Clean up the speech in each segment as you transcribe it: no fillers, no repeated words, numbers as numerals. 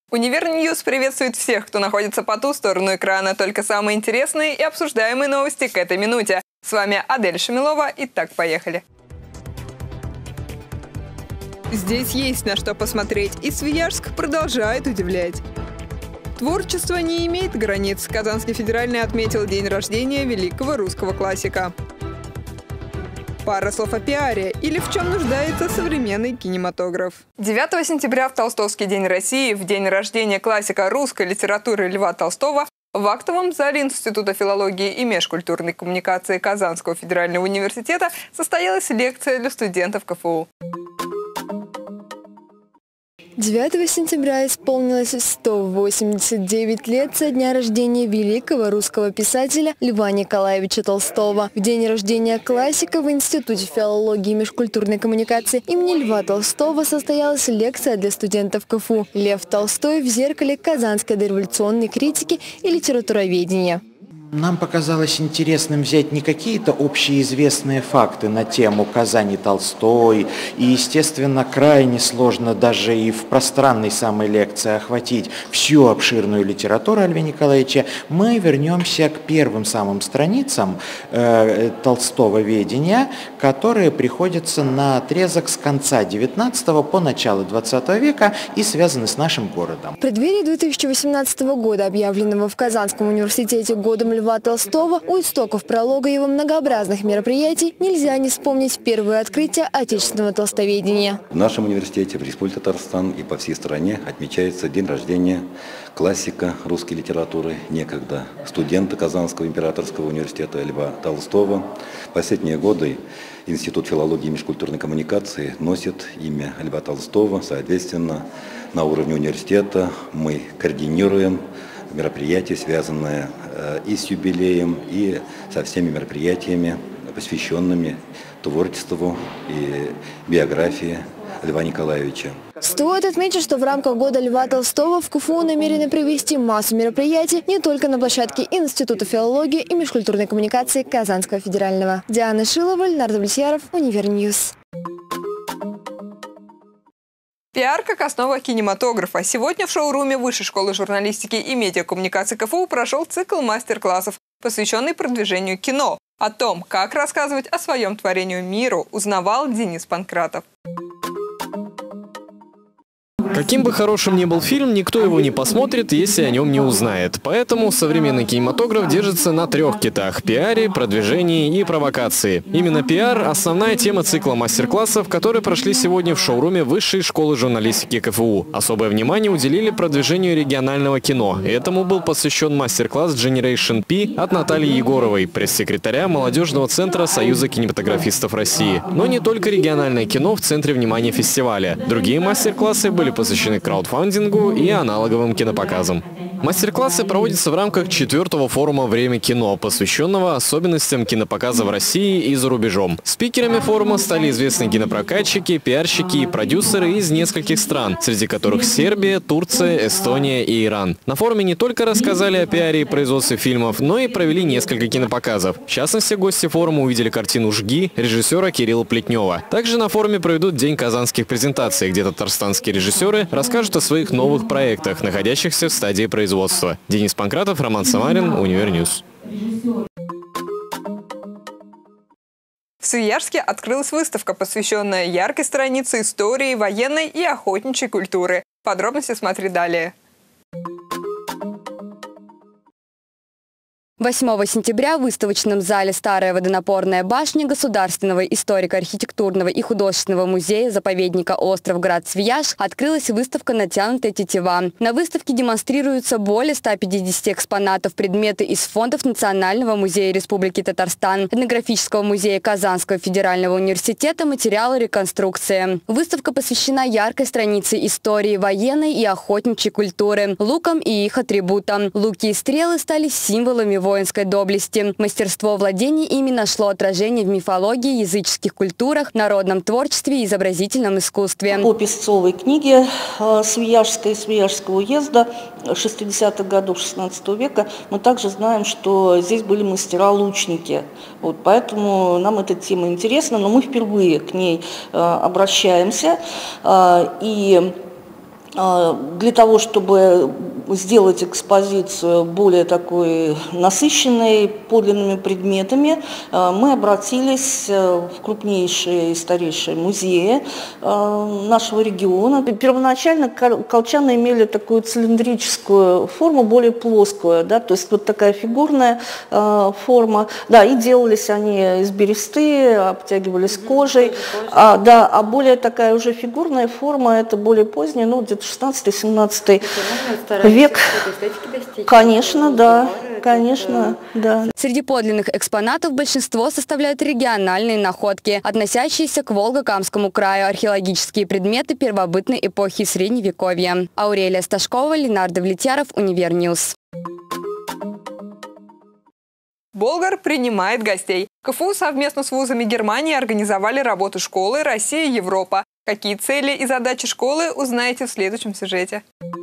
Универньюз приветствует всех, кто находится по ту сторону экрана. Только самые интересные и обсуждаемые новости к этой минуте. С вами Адель Шамилова. Итак, поехали. Здесь есть на что посмотреть, и Свияжск продолжает удивлять. Творчество не имеет границ. Казанский федеральный отметил день рождения великого русского классика. Пара слов о пиаре или в чем нуждается современный кинематограф. 9 сентября в Толстовский день России, в день рождения классика русской литературы Льва Толстого, в актовом зале Института филологии и межкультурной коммуникации Казанского федерального университета состоялась лекция для студентов КФУ. 9 сентября исполнилось 189 лет со дня рождения великого русского писателя Льва Николаевича Толстого. В день рождения классика в Институте филологии и межкультурной коммуникации имени Льва Толстого состоялась лекция для студентов КФУ «Лев Толстой в зеркале казанской дореволюционной критики и литературоведения». Нам показалось интересным взять не какие-то общеизвестные факты на тему Казани Толстой, и, естественно, крайне сложно даже и в пространной самой лекции охватить всю обширную литературу Льва Николаевича. Мы вернемся к первым самым страницам толстововедения, которые приходятся на отрезок с конца XIX по начало XX века и связаны с нашим городом. В преддверии 2018 года, объявленного в Казанском университете годом Льва Толстого, у истоков пролога его многообразных мероприятий нельзя не вспомнить первое открытие отечественного толстоведения. В нашем университете, в Республике Татарстан и по всей стране отмечается день рождения классика русской литературы, некогда студента Казанского императорского университета Льва Толстого. В последние годы Институт филологии и межкультурной коммуникации носит имя Льва Толстого. Соответственно, на уровне университета мы координируем мероприятия, связанные и с юбилеем, и со всеми мероприятиями, посвященными творчеству и биографии Льва Николаевича. Стоит отметить, что в рамках года Льва Толстого в КФУ намерены провести массу мероприятий не только на площадке Института филологии и межкультурной коммуникации Казанского федерального. Диана Шилова, Леонард Влетьяров, Универньюз. Пиар как основа кинематографа. Сегодня в шоуруме Высшей школы журналистики и медиакоммуникации КФУ прошел цикл мастер-классов, посвященный продвижению кино. О том, как рассказывать о своем творении миру, узнавал Денис Панкратов. Каким бы хорошим ни был фильм, никто его не посмотрит, если о нем не узнает. Поэтому современный кинематограф держится на 3 китах – пиаре, продвижении и провокации. Именно пиар – основная тема цикла мастер-классов, которые прошли сегодня в шоуруме Высшей школы журналистики КФУ. Особое внимание уделили продвижению регионального кино. Этому был посвящен мастер-класс Generation P от Натальи Егоровой, пресс-секретаря молодежного центра Союза кинематографистов России. Но не только региональное кино в центре внимания фестиваля. Другие мастер-классы были посвящены краудфандингу и аналоговым кинопоказам. Мастер-классы проводятся в рамках 4-го форума «Время кино», посвященного особенностям кинопоказа в России и за рубежом. Спикерами форума стали известные кинопрокатчики, пиарщики и продюсеры из нескольких стран, среди которых Сербия, Турция, Эстония и Иран. На форуме не только рассказали о пиаре и производстве фильмов, но и провели несколько кинопоказов. В частности, гости форума увидели картину «Жги» режиссера Кирилла Плетнева. Также на форуме проведут День казанских презентаций, где татарстанские режиссеры расскажут о своих новых проектах, находящихся в стадии производства. Денис Панкратов, Роман Самарин, Универньюз. В Свияжске открылась выставка, посвященная яркой странице истории, военной и охотничьей культуры. Подробности смотри далее. 8 сентября в выставочном зале «Старая водонапорная башня» Государственного историко-архитектурного и художественного музея-заповедника Остров-Град-Свияжск открылась выставка «Натянутая тетива». На выставке демонстрируются более 150 экспонатов, предметы из фондов Национального музея Республики Татарстан, Этнографического музея Казанского федерального университета, материалы реконструкции. Выставка посвящена яркой странице истории военной и охотничьей культуры, лукам и их атрибутам. Луки и стрелы стали символами воинской доблести. Мастерство владения ими нашло отражение в мифологии, языческих культурах, народном творчестве и изобразительном искусстве. По песцовой книге Свияжского уезда 60-х годов 16 века мы также знаем, что здесь были мастера-лучники. Вот, поэтому нам эта тема интересна, но мы впервые к ней обращаемся. И Для того, чтобы сделать экспозицию более такой насыщенной подлинными предметами, мы обратились в крупнейшие и старейшие музеи нашего региона. Первоначально колчаны имели такую цилиндрическую форму, более плоскую, да, то есть вот такая фигурная форма. Да, и делались они из бересты, обтягивались кожей. А более такая уже фигурная форма, это более поздняя, ну, где-то 16-17 век. Конечно, да. Конечно, да. Среди подлинных экспонатов большинство составляют региональные находки, относящиеся к Волго-Камскому краю, археологические предметы первобытной эпохи Средневековья. Аурелия Сташкова, Ленардо Влетьяров, Универньюз. Болгар принимает гостей. КФУ совместно с вузами Германии организовали работу школы «Россия-Европа». Какие цели и задачи школы, узнаете в следующем сюжете.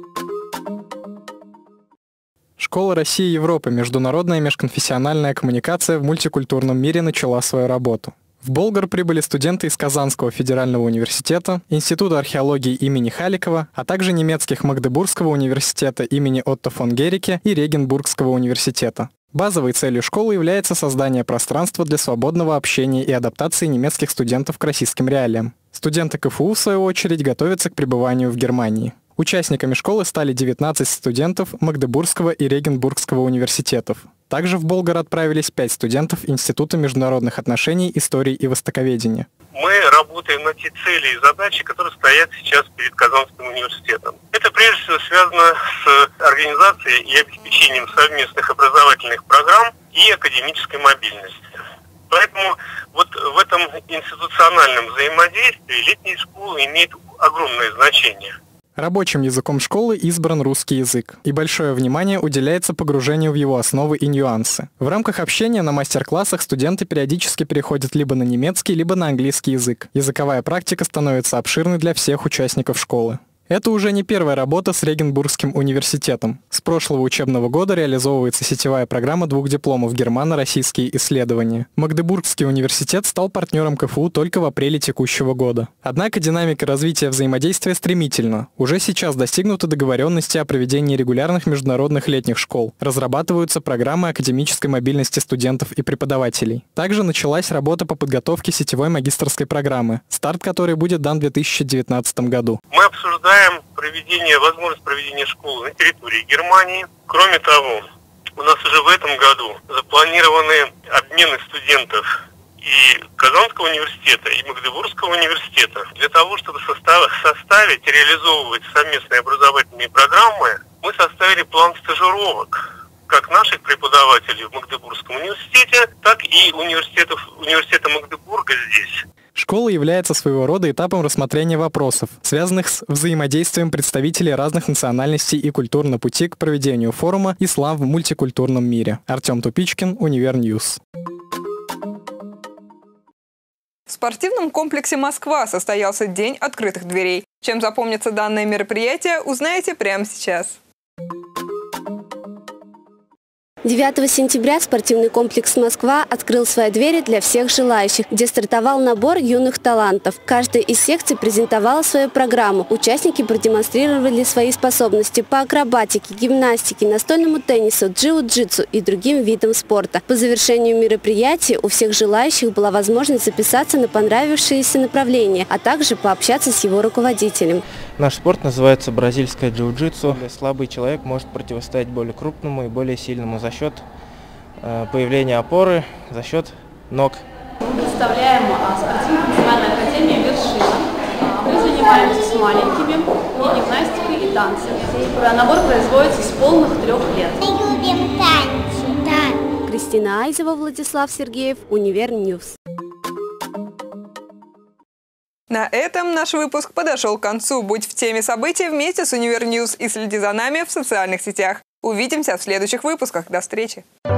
Школа Россия-Европа – международная межконфессиональная коммуникация в мультикультурном мире начала свою работу. В Болгар прибыли студенты из Казанского федерального университета, Института археологии имени Халикова, а также немецких Магдебургского университета имени Отто фон Герике и Регенбургского университета. Базовой целью школы является создание пространства для свободного общения и адаптации немецких студентов к российским реалиям. Студенты КФУ, в свою очередь, готовятся к пребыванию в Германии. Участниками школы стали 19 студентов Магдебургского и Регенбургского университетов. Также в Болгар отправились 5 студентов Института международных отношений, истории и востоковедения. Мы работаем на те цели и задачи, которые стоят сейчас перед Казанским университетом. Это прежде всего связано с организацией и обеспечением совместных образовательных программ и академической мобильности. Поэтому вот в этом институциональном взаимодействии летняя школа имеет огромное значение. Рабочим языком школы избран русский язык, и большое внимание уделяется погружению в его основы и нюансы. В рамках общения на мастер-классах студенты периодически переходят либо на немецкий, либо на английский язык. Языковая практика становится обширной для всех участников школы. Это уже не первая работа с Регенбургским университетом. С прошлого учебного года реализовывается сетевая программа 2 дипломов «Германо-российские исследования». Магдебургский университет стал партнером КФУ только в апреле текущего года. Однако динамика развития взаимодействия стремительна. Уже сейчас достигнуты договоренности о проведении регулярных международных летних школ. Разрабатываются программы академической мобильности студентов и преподавателей. Также началась работа по подготовке сетевой магистерской программы, старт которой будет дан в 2019 году. Мы обсуждаем возможность проведения школы на территории Германии. Кроме того, у нас уже в этом году запланированы обмены студентов и Казанского университета, и Магдебургского университета. Для того, чтобы составить и реализовывать совместные образовательные программы, мы составили план стажировок как наших преподавателей в Магдебургском университете, так и университета Магдебурга здесь. Школа является своего рода этапом рассмотрения вопросов, связанных с взаимодействием представителей разных национальностей и культур на пути к проведению форума «Ислам в мультикультурном мире». Артем Тупичкин, Универньюз. В спортивном комплексе «Москва» состоялся День открытых дверей. Чем запомнится данное мероприятие, узнаете прямо сейчас. 9 сентября спортивный комплекс «Москва» открыл свои двери для всех желающих, где стартовал набор юных талантов. Каждая из секций презентовала свою программу. Участники продемонстрировали свои способности по акробатике, гимнастике, настольному теннису, джиу-джитсу и другим видам спорта. По завершению мероприятия у всех желающих была возможность записаться на понравившееся направление, а также пообщаться с его руководителем. Наш спорт называется бразильское джиу-джитсу. Слабый человек может противостоять более крупному и более сильному за счет появления опоры, за счет ног. Мы представляем спортивно-профессиональную академию «Вершина». Мы занимаемся с маленькими и гимнастикой, и танцем. Набор производится с полных 3 лет. Мы любим танцы. Да. Кристина Айзева, Владислав Сергеев, Универньюз. На этом наш выпуск подошел к концу. Будь в теме событий вместе с Универньюз и следи за нами в социальных сетях. Увидимся в следующих выпусках. До встречи!